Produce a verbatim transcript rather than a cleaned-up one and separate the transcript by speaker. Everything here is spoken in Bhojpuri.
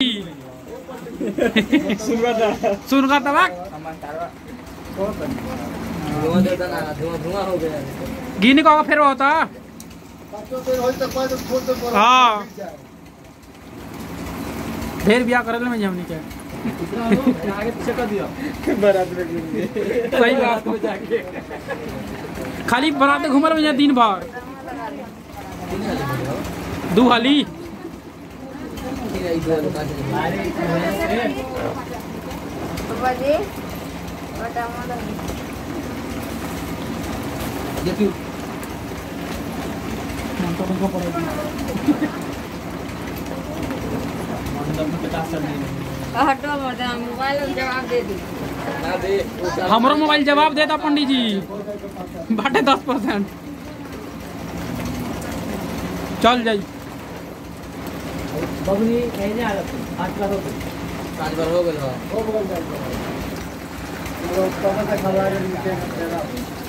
Speaker 1: सुन का तबाक गिनी को फिर होता हाँ ढेर ब्याह कर में हमने क्या आगे पीछे कर दिया सही बात खाली बराते घूमर में दिन भर दू हाली हमारो मोबाइल जवाब देता पंडित जी बाटे दस परसेंट चल जाई बबनी कहने आ रहा आठ बार हो गए पांच बार हो गए हो गए